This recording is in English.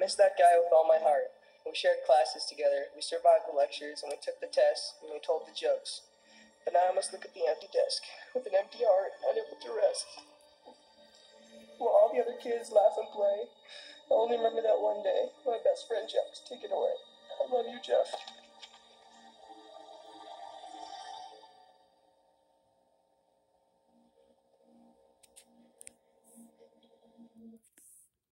miss that guy with all my heart. We shared classes together, we survived the lectures, and we took the tests, and we told the jokes. But now I must look at the empty desk, with an empty heart, unable to rest. While all the other kids laugh and play, I only remember that one day, my best friend Jeff was taken away. I love you, Jeff.